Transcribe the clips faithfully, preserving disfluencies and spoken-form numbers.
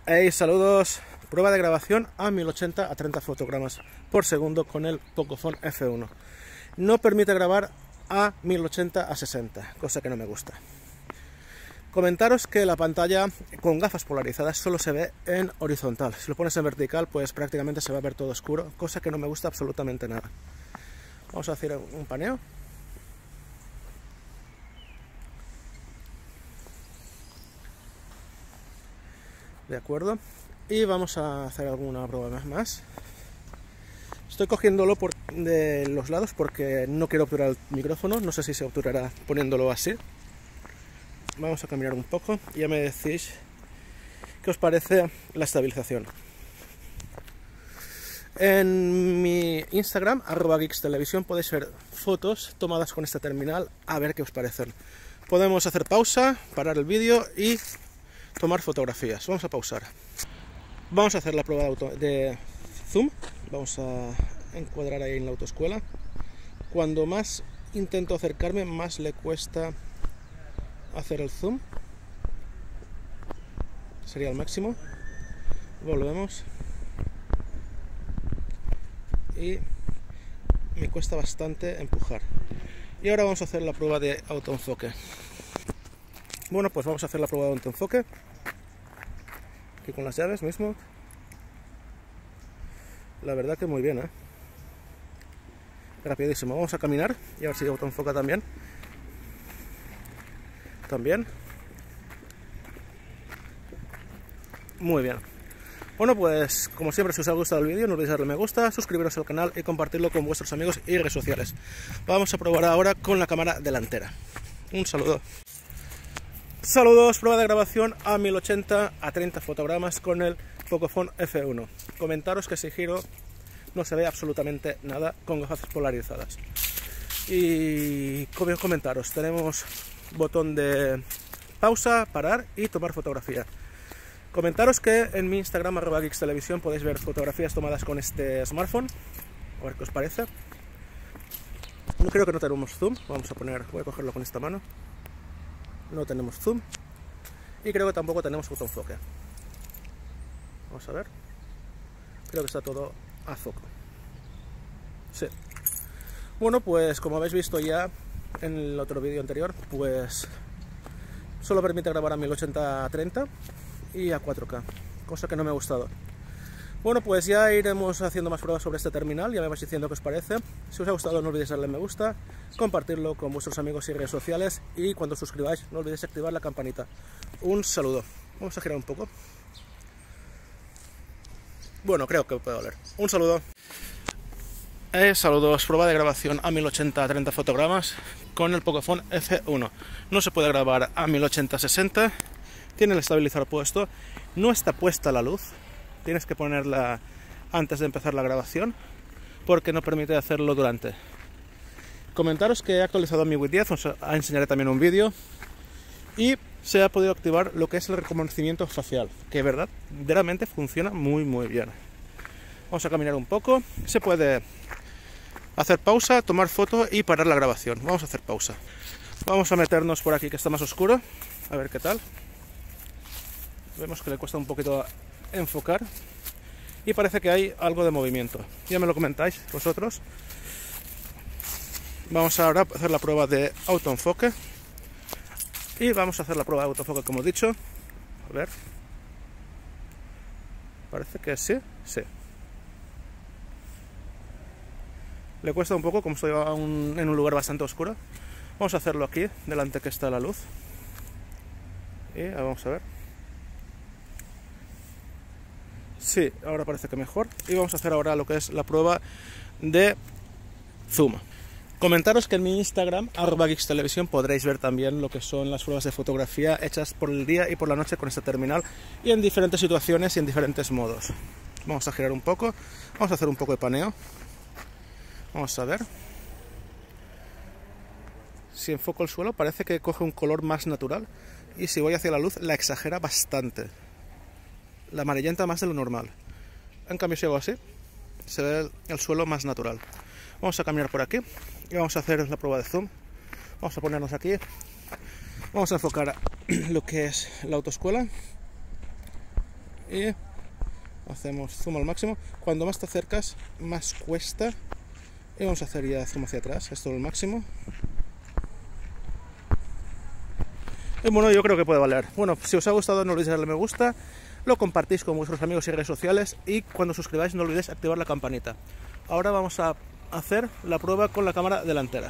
Hey, saludos. Prueba de grabación a mil ochenta a treinta fotogramas por segundo con el Pocophone F uno. No permite grabar a mil ochenta a sesenta, cosa que no me gusta. Comentaros que la pantalla con gafas polarizadas solo se ve en horizontal. Si lo pones en vertical, pues prácticamente se va a ver todo oscuro, cosa que no me gusta absolutamente nada. Vamos a hacer un paneo. De acuerdo. Y vamos a hacer alguna prueba más. Estoy cogiéndolo por de los lados porque no quiero obturar el micrófono. No sé si se obturará poniéndolo así. Vamos a caminar un poco y ya me decís qué os parece la estabilización. En mi Instagram, arroba geekstelevisión, podéis ver fotos tomadas con esta terminal, a ver qué os parecen. Podemos hacer pausa, parar el vídeo y tomar fotografías. Vamos a pausar. Vamos a hacer la prueba de, auto, de zoom. Vamos a encuadrar ahí en la autoescuela. Cuando más intento acercarme, más le cuesta hacer el zoom. Sería el máximo. Volvemos. Y me cuesta bastante empujar. Y ahora vamos a hacer la prueba de autoenfoque. Bueno, pues vamos a hacer la prueba de autoenfoque. Aquí con las llaves mismo. La verdad que muy bien, ¿eh? Rapidísimo. Vamos a caminar y a ver si autoenfoca también. También. Muy bien. Bueno, pues como siempre, si os ha gustado el vídeo, no olvidéis darle me gusta, suscribiros al canal y compartirlo con vuestros amigos y redes sociales. Vamos a probar ahora con la cámara delantera. Un saludo. Saludos, prueba de grabación a mil ochenta a treinta fotogramas con el Pocophone F uno. Comentaros que si giro no se ve absolutamente nada con gafas polarizadas. Y como comentaros, tenemos botón de pausa, parar y tomar fotografía. Comentaros que en mi Instagram, arroba geekstelevisión, podéis ver fotografías tomadas con este smartphone. A ver qué os parece. No creo que no tenemos zoom. Vamos a poner, voy a cogerlo con esta mano. No tenemos zoom. Y creo que tampoco tenemos autoenfoque. Vamos a ver. Creo que está todo a foco. Sí. Bueno, pues como habéis visto ya en el otro vídeo anterior, pues solo permite grabar a mil ochenta a treinta y a cuatro K, cosa que no me ha gustado. Bueno, pues ya iremos haciendo más pruebas sobre este terminal, ya me vais diciendo qué os parece. Si os ha gustado, no olvidéis darle me gusta, compartirlo con vuestros amigos y redes sociales, y cuando os suscribáis, no olvidéis activar la campanita. Un saludo. Vamos a girar un poco. Bueno, creo que puede oler. Un saludo. Eh, saludos, prueba de grabación a mil ochenta a treinta fotogramas con el Pocophone F uno. No se puede grabar a mil ochenta a sesenta. Tiene el estabilizador puesto, no está puesta la luz, tienes que ponerla antes de empezar la grabación porque no permite hacerlo durante. Comentaros que he actualizado mi Wii diez, os enseñaré también un vídeo, y se ha podido activar lo que es el reconocimiento facial, que verdad, verdaderamente funciona muy muy bien. Vamos a caminar un poco, se puede hacer pausa, tomar foto y parar la grabación. Vamos a hacer pausa. Vamos a meternos por aquí que está más oscuro, a ver qué tal. Vemos que le cuesta un poquito enfocar y parece que hay algo de movimiento. Ya me lo comentáis vosotros. Vamos ahora a hacer la prueba de autoenfoque y vamos a hacer la prueba de autoenfoque como he dicho. A ver. Parece que sí, sí. Le cuesta un poco, como estoy a un, en un lugar bastante oscuro. Vamos a hacerlo aquí, delante que está la luz. Y vamos a ver. Sí, ahora parece que mejor. Y vamos a hacer ahora lo que es la prueba de zoom. Comentaros que en mi Instagram, arroba geekstelevisión, podréis ver también lo que son las pruebas de fotografía hechas por el día y por la noche con esta terminal y en diferentes situaciones y en diferentes modos. Vamos a girar un poco, vamos a hacer un poco de paneo. Vamos a ver. Si enfoco el suelo parece que coge un color más natural y si voy hacia la luz la exagera bastante. La amarillenta más de lo normal. En cambio si hago así, se ve el suelo más natural. Vamos a caminar por aquí y vamos a hacer la prueba de zoom. Vamos a ponernos aquí. Vamos a enfocar lo que es la autoescuela y hacemos zoom al máximo. Cuando más te acercas, más cuesta. Y vamos a hacer ya zoom hacia atrás, esto al máximo. Y bueno, yo creo que puede valer. Bueno, si os ha gustado no olvidéis darle me gusta, lo compartís con vuestros amigos y redes sociales y cuando suscribáis no olvidéis activar la campanita. Ahora vamos a hacer la prueba con la cámara delantera.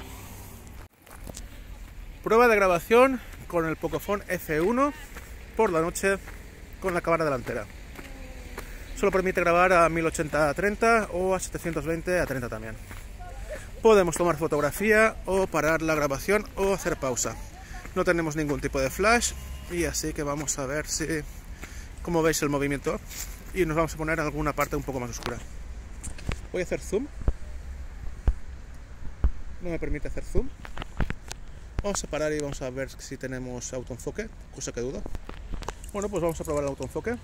Prueba de grabación con el Pocophone F uno por la noche con la cámara delantera. Solo permite grabar a mil ochenta a treinta o a setecientos veinte a treinta también. Podemos tomar fotografía o parar la grabación o hacer pausa. No tenemos ningún tipo de flash y así que vamos a ver si, como veis el movimiento, y nos vamos a poner en alguna parte un poco más oscura. Voy a hacer zoom. No me permite hacer zoom. Vamos a parar y vamos a ver si tenemos autoenfoque, cosa que dudo. Bueno, pues vamos a probar el autoenfoque.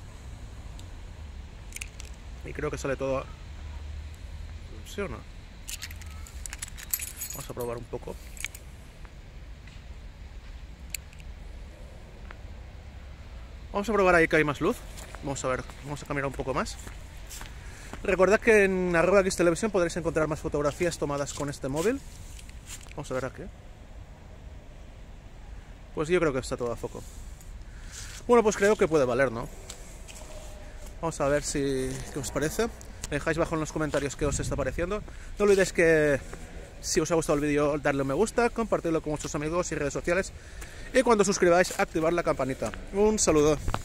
Y creo que sale todo... ¿Sí o no? Vamos a probar un poco. Vamos a probar ahí que hay más luz. Vamos a ver, vamos a cambiar un poco más. Recordad que en arroba X Televisión podréis encontrar más fotografías tomadas con este móvil. Vamos a ver aquí. Pues yo creo que está todo a foco. Bueno, pues creo que puede valer, ¿no? Vamos a ver si qué os parece. Me dejáis abajo en los comentarios qué os está pareciendo. No olvidéis que si os ha gustado el vídeo darle un me gusta, compartirlo con vuestros amigos y redes sociales. Y cuando suscribáis, activar la campanita. Un saludo.